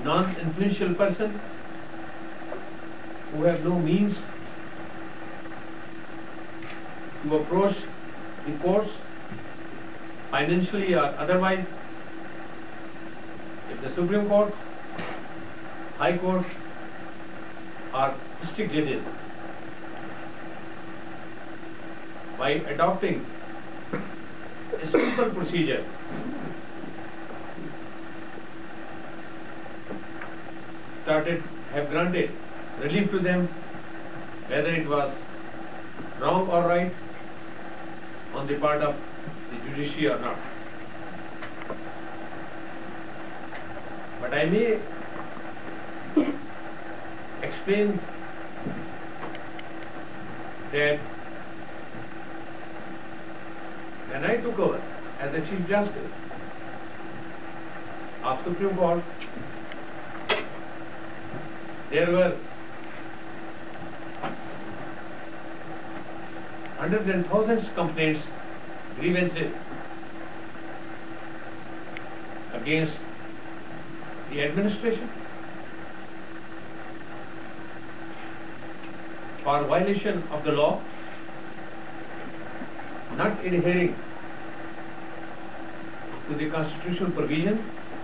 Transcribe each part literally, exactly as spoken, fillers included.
non-influential person who have no means to approach the courts financially or otherwise. If the Supreme Court, High Court or district judges, by adopting a simple procedure, started have granted relief to them, whether it was wrong or right on the part of the judiciary or not. But I may explain that when I took over as the Chief Justice of Supreme Court, there were hundreds and thousands of complaints, grievances against the administration for violation of the law, not adhering to the constitutional provision,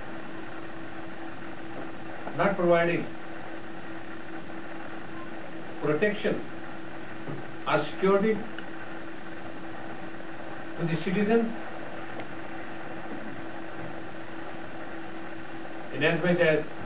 not providing protection or security to the citizen, in as much as